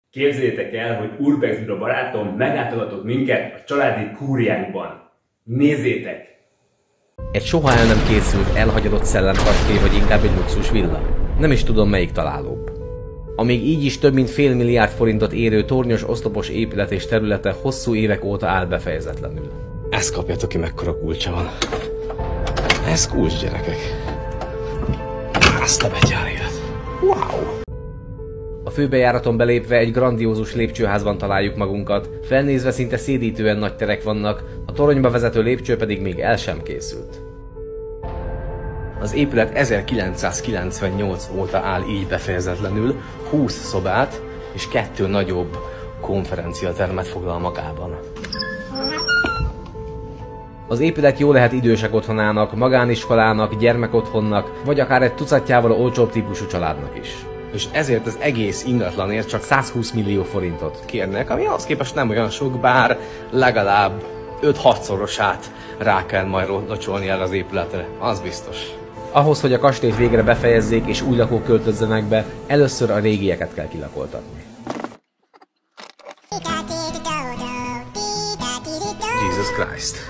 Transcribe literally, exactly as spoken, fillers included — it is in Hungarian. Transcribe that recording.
Képzeljétek el, hogy Urbex Dura barátom meglátogatott minket a családi kúriánkban. Nézzétek! Egy soha el nem készült, elhagyadott szellemkastély, vagy inkább egy luxus villa. Nem is tudom, melyik találóbb. A még így is több mint fél milliárd forintot érő tornyos oszlopos épület és területe hosszú évek óta áll befejezetlenül. Ezt kapjátok ki, mekkora kulcsa van. Ez kulcs, gyerekek. Azt a betyárját. Wow! A főbejáraton belépve egy grandiózus lépcsőházban találjuk magunkat, felnézve szinte szédítően nagy terek vannak, a toronyba vezető lépcső pedig még el sem készült. Az épület ezerkilencszázkilencvennyolc óta áll így befejezetlenül, húsz szobát és kettő nagyobb konferenciatermet foglal magában. Az épület jó lehet idősek otthonának, magániskolának, gyermekotthonnak, vagy akár egy tucatjával olcsóbb típusú családnak is. És ezért az egész ingatlanért csak százhúsz millió forintot kérnek, ami ahhoz képest nem olyan sok, bár legalább öt-hatszorosát rá kell majd locsolni el az épületre, az biztos. Ahhoz, hogy a kastélyt végre befejezzék és új lakók költözzenek be, először a régieket kell kilakoltatni. Jesus Christ.